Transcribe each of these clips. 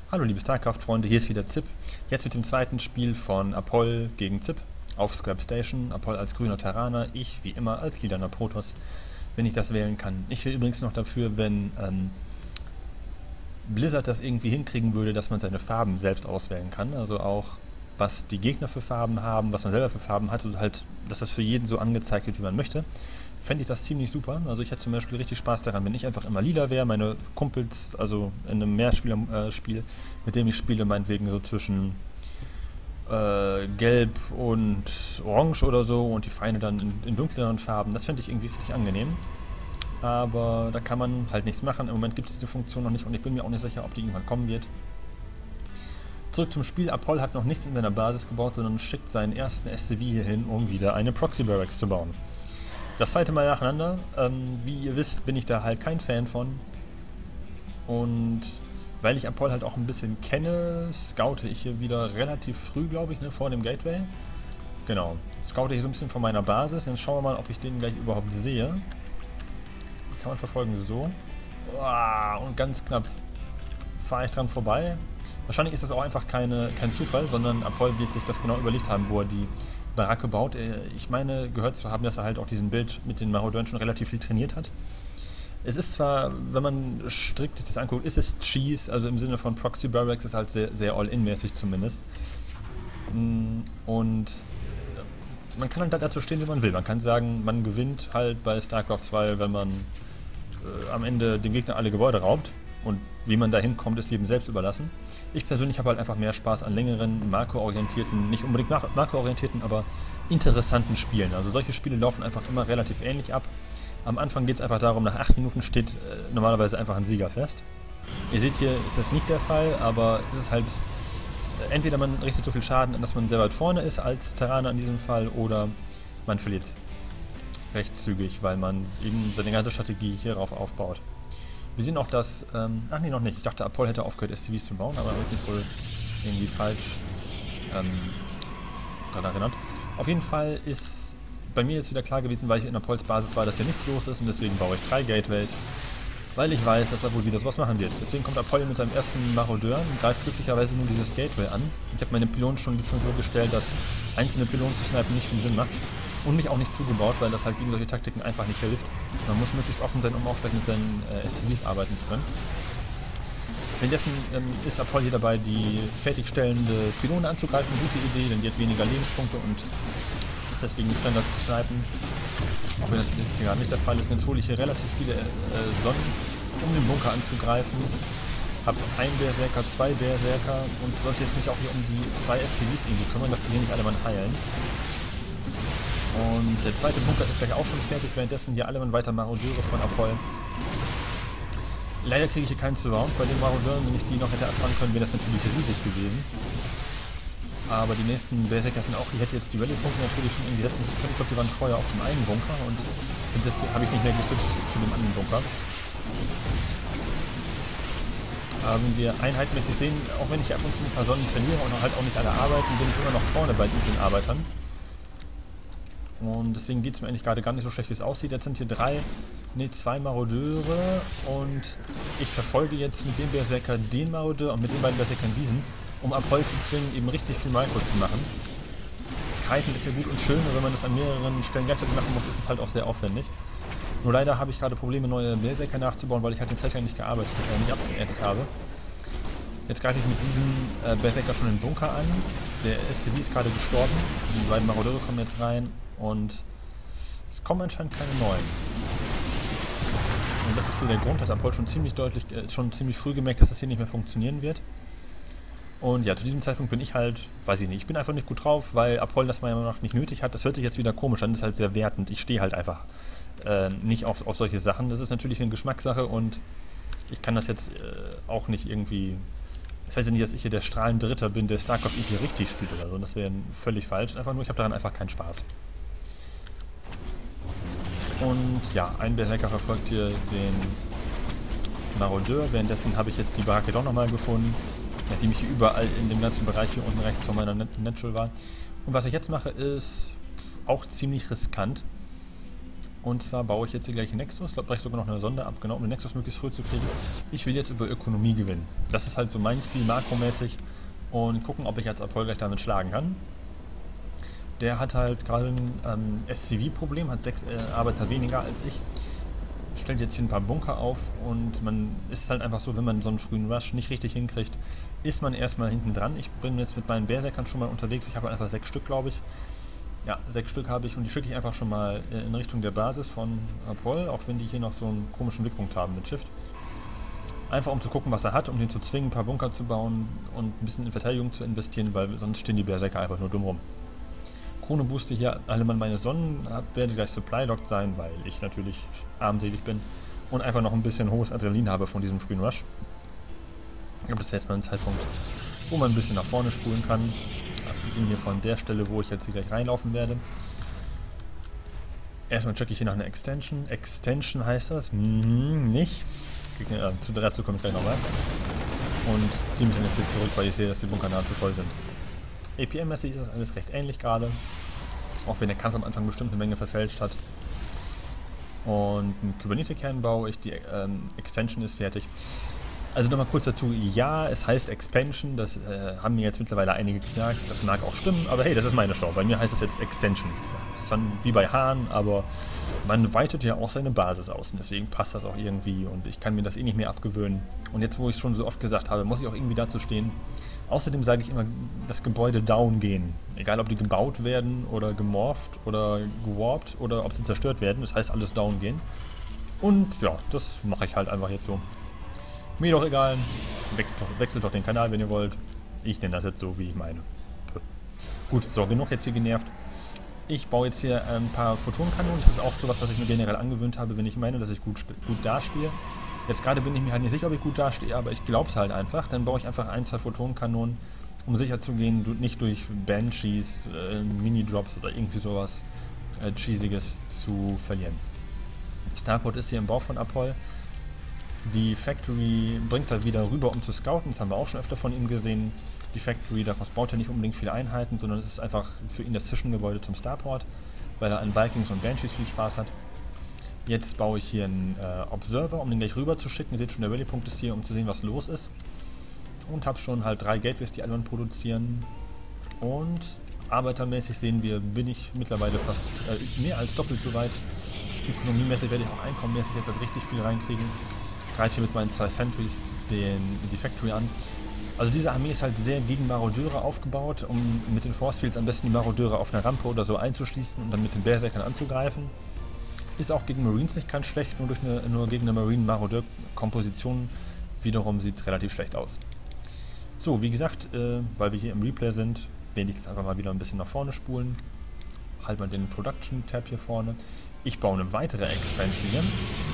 Hallo liebe StarCraft-Freunde, hier ist wieder Zip. Jetzt mit dem zweiten Spiel von Apoll gegen Zip auf Scrap Station. Apoll als grüner Terraner, ich wie immer als lilaner Protoss, wenn ich das wählen kann. Ich wäre übrigens noch dafür, wenn Blizzard das irgendwie hinkriegen würde, dass man seine Farben selbst auswählen kann. Also auch, was die Gegner für Farben haben, was man selber für Farben hat und halt, dass das für jeden so angezeigt wird, wie man möchte. Fände ich das ziemlich super. Also ich hätte zum Beispiel richtig Spaß daran, wenn ich einfach immer lila wäre, meine Kumpels, also in einem Mehrspieler-Spiel, mit dem ich spiele, meinetwegen so zwischen Gelb und Orange oder so und die Feinde dann in dunkleren Farben. Das fände ich irgendwie richtig angenehm. Aber da kann man halt nichts machen. Im Moment gibt es diese Funktion noch nicht und ich bin mir auch nicht sicher, ob die irgendwann kommen wird. Zurück zum Spiel. Apoll hat noch nichts in seiner Basis gebaut, sondern schickt seinen ersten SCV hier hin, um wieder eine Proxy Barracks zu bauen. Das zweite Mal nacheinander. Wie ihr wisst, bin ich da halt kein Fan von. Und weil ich Apoll halt auch ein bisschen kenne, scoute ich hier wieder relativ früh, glaube ich, vor dem Gateway. Genau. Scoute ich so ein bisschen von meiner Basis. Dann schauen wir mal, ob ich den gleich überhaupt sehe. Kann man verfolgen, so. Und ganz knapp fahre ich dran vorbei. Wahrscheinlich ist das auch einfach kein Zufall, sondern Apoll wird sich das genau überlegt haben, wo er die Baracke baut. Ich meine, gehört zu haben, dass er halt auch diesen Bild mit den Marodeuren schon relativ viel trainiert hat. Es ist zwar, wenn man strikt sich das anguckt, ist es Cheese, also im Sinne von Proxy Barracks ist halt sehr, sehr all-in-mäßig zumindest. Und man kann halt dazu stehen, wie man will. Man kann sagen, man gewinnt halt bei StarCraft 2, wenn man am Ende dem Gegner alle Gebäude raubt. Und wie man da hinkommt, ist jedem selbst überlassen. Ich persönlich habe halt einfach mehr Spaß an längeren, makroorientierten, nicht unbedingt makroorientierten, aber interessanten Spielen. Also solche Spiele laufen einfach immer relativ ähnlich ab. Am Anfang geht es einfach darum, nach 8 Minuten steht normalerweise einfach ein Sieger fest. Ihr seht hier, ist das nicht der Fall, aber es ist halt, entweder man richtet so viel Schaden, dass man sehr weit vorne ist als Terraner in diesem Fall, oder man verliert recht zügig, weil man eben seine ganze Strategie hierauf aufbaut. Wir sehen auch, dass, ach nee, noch nicht. Ich dachte, Apoll hätte aufgehört, SCVs zu bauen, aber habe ich mich wohl irgendwie falsch daran erinnert. Auf jeden Fall ist bei mir jetzt wieder klar gewesen, weil ich in Apolls Basis war, dass hier nichts los ist und deswegen baue ich 3 Gateways, weil ich weiß, dass er wohl wieder sowas machen wird. Deswegen kommt Apoll mit seinem ersten Marodeur und greift glücklicherweise nur dieses Gateway an. Ich habe meine Pylonen schon diesmal so gestellt, dass einzelne Pylonen zu snipen nicht viel Sinn macht. Und mich auch nicht zugebaut, weil das halt gegen solche Taktiken einfach nicht hilft. Man muss möglichst offen sein, um auch vielleicht mit seinen SCVs arbeiten zu können. Währenddessen ist Apoll hier dabei, die fertigstellende Pylone anzugreifen. Gute Idee, denn die hat weniger Lebenspunkte und ist deswegen Standard zu snipen. Auch wenn das jetzt hier gar nicht der Fall ist. Jetzt hole ich hier relativ viele Sonnen, um den Bunker anzugreifen. Habe einen Berserker, 2 Berserker und sollte jetzt mich auch hier um die 2 SCVs irgendwie kümmern, dass die hier nicht alle mal heilen. Und der zweite Bunker ist gleich auch schon fertig, währenddessen hier alle weiter Marodeure von Apoll. Leider kriege ich hier keinen Surround bei den Marodeuren, wenn ich die noch hätte abfangen können, wäre das natürlich riesig gewesen. Aber die nächsten Berserker sind auch, die hätte jetzt die Rally-Punkte natürlich schon irgendwie setzen können. Ich glaube, die waren vorher auf dem einen Bunker und das habe ich nicht mehr geswitcht zu dem anderen Bunker. Aber wenn wir einheitmäßig sehen, auch wenn ich ab und zu ein paar Sonnen verliere und halt auch nicht alle arbeiten, bin ich immer noch vorne bei den Arbeitern. Und deswegen geht es mir eigentlich gerade gar nicht so schlecht, wie es aussieht. Jetzt sind hier 2 Marodeure und ich verfolge jetzt mit dem Berserker den Marodeur und mit den beiden Berserkern diesen, um Apoll zu zwingen, eben richtig viel Micro zu machen. Kiten ist ja gut und schön, aber wenn man das an mehreren Stellen gleichzeitig machen muss, ist es halt auch sehr aufwendig. Nur leider habe ich gerade Probleme, neue Berserker nachzubauen, weil ich halt den Zeitlang nicht gearbeitet, nicht abgeerntet habe. Jetzt greife ich mit diesem Berserker schon den Bunker an. Der SCV ist gerade gestorben. Die beiden Marodeure kommen jetzt rein. Und es kommen anscheinend keine neuen. Und das ist so der Grund, hat Apoll schon ziemlich früh gemerkt, dass das hier nicht mehr funktionieren wird. Und ja, zu diesem Zeitpunkt bin ich halt, weiß ich nicht, ich bin einfach nicht gut drauf, weil Apoll das meiner Meinung nach nicht nötig hat. Das hört sich jetzt wieder komisch an, das ist halt sehr wertend. Ich stehe halt einfach nicht auf solche Sachen. Das ist natürlich eine Geschmackssache und ich kann das jetzt auch nicht irgendwie. Das heißt ja nicht, dass ich hier der strahlende Ritter bin, der StarCraft irgendwie richtig spielt oder so. Das wäre völlig falsch. Einfach nur, ich habe daran einfach keinen Spaß. Und ja, ein Berserker verfolgt hier den Marodeur. Währenddessen habe ich jetzt die Baracke doch nochmal gefunden, nachdem ich überall in dem ganzen Bereich hier unten rechts von meiner Natural war. Und was ich jetzt mache, ist auch ziemlich riskant. Und zwar baue ich jetzt hier gleich einen Nexus, glaube ich sogar noch eine Sonde ab, genau, um den Nexus möglichst früh zu kriegen. Ich will jetzt über Ökonomie gewinnen. Das ist halt so mein Stil, makromäßig. Und gucken, ob ich als Apoll gleich damit schlagen kann. Der hat halt gerade ein SCV-Problem, hat 6 Arbeiter weniger als ich. Stellt jetzt hier ein paar Bunker auf und man ist halt einfach so, wenn man so einen frühen Rush nicht richtig hinkriegt, ist man erstmal hinten dran. Ich bin jetzt mit meinen Berserkern schon mal unterwegs. Ich habe einfach 6 Stück, glaube ich. Ja, 6 Stück habe ich und die schicke ich einfach schon mal in Richtung der Basis von Apoll, auch wenn die hier noch so einen komischen Wegpunkt haben mit Shift. Einfach um zu gucken, was er hat, um den zu zwingen, ein paar Bunker zu bauen und ein bisschen in Verteidigung zu investieren, weil sonst stehen die Berserker einfach nur dumm rum. Chrono booste hier alle meine Sonnen, werde gleich Supply Locked sein, weil ich natürlich armselig bin und einfach noch ein bisschen hohes Adrenalin habe von diesem frühen Rush. Ich glaube, das wäre jetzt mal ein Zeitpunkt, wo man ein bisschen nach vorne spulen kann. Wir sind hier von der Stelle, wo ich jetzt hier gleich reinlaufen werde. Erstmal checke ich hier nach einer Extension. Extension heißt das? Nicht. Dazu komme ich gleich nochmal. Und ziehe mich dann jetzt hier zurück, weil ich sehe, dass die Bunker nahezu voll sind. APM-mäßig ist das alles recht ähnlich gerade. Auch wenn der Kampf am Anfang bestimmt eine Menge verfälscht hat. Und mit Kubernetes-Kernbau, die Extension ist fertig. Also nochmal kurz dazu, ja, es heißt Expansion, das haben mir jetzt mittlerweile einige gesagt, das mag auch stimmen, aber hey, das ist meine Show, bei mir heißt es jetzt Extension. Das ist dann wie bei Hahn, aber man weitet ja auch seine Basis aus und deswegen passt das auch irgendwie und ich kann mir das eh nicht mehr abgewöhnen. Und jetzt, wo ich es schon so oft gesagt habe, muss ich auch irgendwie dazu stehen. Außerdem sage ich immer, das Gebäude down gehen. Egal, ob die gebaut werden oder gemorpht oder gewarpt oder ob sie zerstört werden, das heißt alles down gehen. Und ja, das mache ich halt einfach jetzt so. Mir doch egal, wechselt doch den Kanal, wenn ihr wollt. Ich nenne das jetzt so, wie ich meine. Gut, so, genug jetzt hier genervt. Ich baue jetzt hier ein paar Photonenkanonen. Das ist auch sowas, was ich mir generell angewöhnt habe, wenn ich meine, dass ich gut dastehe. Jetzt gerade bin ich mir halt nicht sicher, ob ich gut dastehe, aber ich glaube es halt einfach. Dann baue ich einfach 1, 2 Photonenkanonen, um sicher zu gehen, nicht durch Banshees, Mini-Drops oder irgendwie sowas Cheesiges zu verlieren. Starport ist hier im Bau von Apoll. Die Factory bringt er wieder rüber, um zu scouten. Das haben wir auch schon öfter von ihm gesehen. Die Factory, daraus baut er nicht unbedingt viele Einheiten, sondern es ist einfach für ihn das Zwischengebäude zum Starport, weil er an Vikings und Banshees viel Spaß hat. Jetzt baue ich hier einen Observer, um den gleich rüber zu schicken. Ihr seht schon, der Rallypunkt ist hier, um zu sehen, was los ist. Und habe schon halt 3 Gateways, die alle produzieren. Und arbeitermäßig sehen wir, bin ich mittlerweile fast mehr als doppelt so weit. Ökonomiemäßig werde ich auch einkommenmäßig jetzt halt richtig viel reinkriegen. Greife hier mit meinen 2 Sentries die Factory an. Also diese Armee ist halt sehr gegen Marodeure aufgebaut, um mit den Force Fields am besten die Marodeure auf einer Rampe oder so einzuschließen und dann mit den Berserkern anzugreifen. Ist auch gegen Marines nicht ganz schlecht, nur gegen eine Marine-Marodeur-Komposition wiederum sieht es relativ schlecht aus. So, wie gesagt, weil wir hier im Replay sind, werde ich jetzt einfach mal wieder ein bisschen nach vorne spulen. Halt mal den Production-Tab hier vorne. Ich baue eine weitere Expansion hier.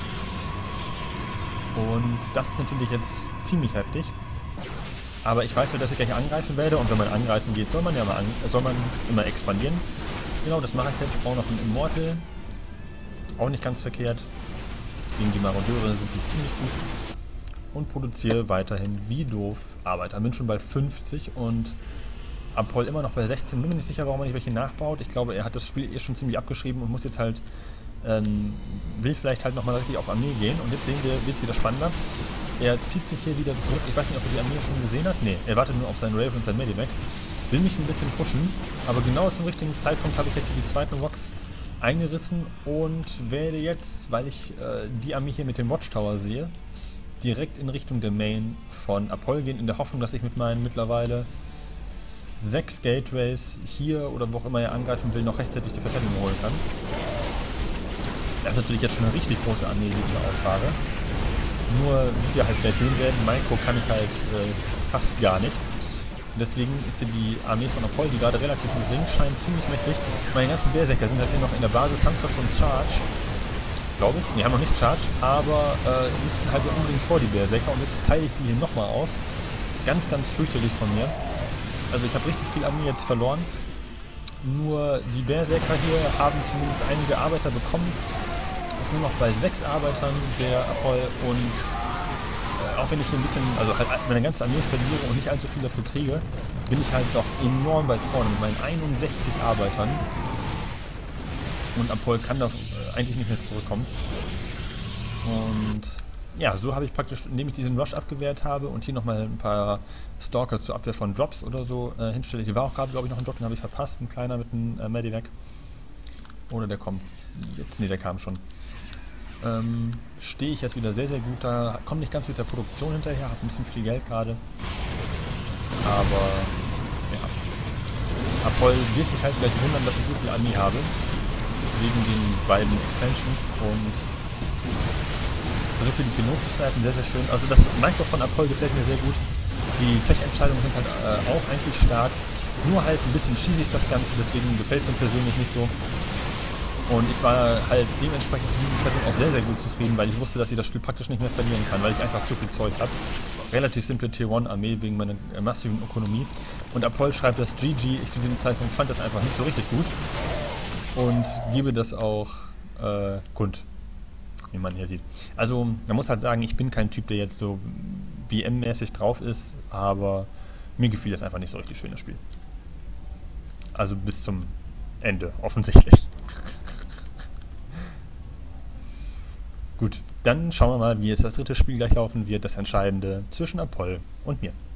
Und das ist natürlich jetzt ziemlich heftig. Aber ich weiß ja, dass ich gleich angreifen werde und wenn man angreifen geht, soll man immer expandieren. Genau, das mache ich jetzt. Ich baue noch einen Immortal. Auch nicht ganz verkehrt. Gegen die Marodeure sind die ziemlich gut. Und produziere weiterhin wie doof Arbeiter. Bin schon bei 50 und Apoll immer noch bei 16. Bin mir nicht sicher, warum er nicht welche nachbaut. Ich glaube, er hat das Spiel schon ziemlich abgeschrieben und muss jetzt halt will vielleicht halt nochmal richtig auf Armee gehen. Und jetzt sehen wir, wird es wieder spannender. Er zieht sich hier wieder zurück. Ich weiß nicht, ob er die Armee schon gesehen hat. Ne, er wartet nur auf seinen Raven und sein Medivac. Will mich ein bisschen pushen. Aber genau zum richtigen Zeitpunkt habe ich jetzt hier die zweiten Rocks eingerissen und werde jetzt, weil ich die Armee hier mit dem Watchtower sehe, direkt in Richtung der Main von Apoll gehen, in der Hoffnung, dass ich mit meinen mittlerweile 6 Gateways hier oder wo auch immer er angreifen will, noch rechtzeitig die Verteidigung holen kann. Das ist natürlich jetzt schon eine richtig große Armee, die ich hier auffahre. Nur, wie wir halt gleich sehen werden, Micro kann ich halt fast gar nicht. Deswegen ist hier die Armee von Apoll, die gerade relativ gering scheint, ziemlich mächtig. Meine ganzen Berserker sind halt hier noch in der Basis, haben zwar schon Charge, glaube ich. Ne, haben noch nicht Charge, aber müssen halt unbedingt vor die Berserker. Und jetzt teile ich die hier nochmal auf. Ganz, ganz fürchterlich von mir. Also ich habe richtig viel Armee jetzt verloren. Nur die Berserker hier haben zumindest einige Arbeiter bekommen. Ist nur noch bei 6 Arbeitern der Apoll und auch wenn ich hier ein bisschen, also halt meine ganze Armee verliere und nicht allzu viel dafür kriege, bin ich halt doch enorm weit vorne mit meinen 61 Arbeitern. Und Apoll kann das eigentlich nicht mehr zurückkommen. Und ja, so habe ich praktisch, indem ich diesen Rush abgewehrt habe und hier nochmal ein paar Stalker zur Abwehr von Drops oder so hinstelle. Hier war auch gerade, glaube ich, noch ein Drop, den habe ich verpasst, ein kleiner mit einem Medivac. Oder der kommt jetzt, nee, der kam schon. Stehe ich jetzt wieder sehr, sehr gut da, komme nicht ganz mit der Produktion hinterher, habe ein bisschen viel Geld gerade. Aber, ja. Apoll wird sich halt gleich wundern, dass ich so viel Armee habe. Wegen den beiden Extensions und versucht hier die Pinot zu snipen, sehr, sehr schön. Also das Minecraft von Apoll gefällt mir sehr gut. Die Tech-Entscheidungen sind halt auch eigentlich stark. Nur halt ein bisschen schießig das Ganze, deswegen gefällt es mir persönlich nicht so. Und ich war halt dementsprechend zu diesem Zeitpunkt auch sehr, sehr gut zufrieden, weil ich wusste, dass ich das Spiel praktisch nicht mehr verlieren kann, weil ich einfach zu viel Zeug habe. Relativ simple Tier-1-Armee wegen meiner massiven Ökonomie. Und Apoll schreibt das GG. Ich zu diesem Zeitpunkt fand das einfach nicht so richtig gut. Und gebe das auch kund, wie man hier sieht. Also, man muss halt sagen, ich bin kein Typ, der jetzt so BM-mäßig drauf ist, aber mir gefiel das einfach nicht so richtig schön, das Spiel. Also bis zum Ende, offensichtlich. Gut, dann schauen wir mal, wie jetzt das dritte Spiel gleich laufen wird, das Entscheidende zwischen Apoll und mir.